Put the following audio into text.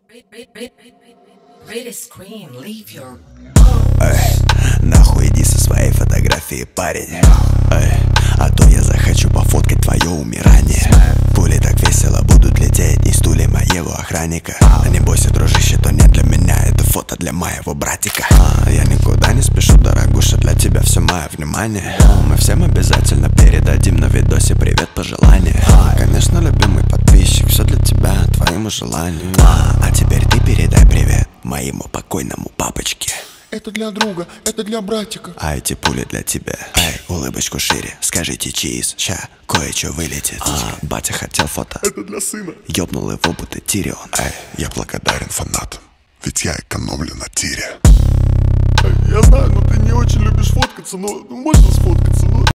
Эй, нахуй иди со своей фотографией, парень. Эй, а то я захочу пофоткать твое умирание. Пули так весело будут лететь из стулья моего охранника. А не бойся, дружище, то не для меня, это фото для моего братика. Я никуда не спешу, дорогуша, для тебя все мое внимание. Мы всем обязательно передадим на видосе привет, пожелания. Конечно, любимый подписчик, все для тебя, твоему желанию. А теперь ты передай привет моему покойному папочке. Это для друга, это для братика. А эти пули для тебя. Эй, улыбочку шире, скажите чиз. Ща, кое-что вылетит. Батя хотел фото. Это для сына. Ёбнул его будто Тирион. Эй, я благодарен фанатам, ведь я экономлю на тире. Я знаю, но ты не очень любишь фоткаться, но можно сфоткаться, но...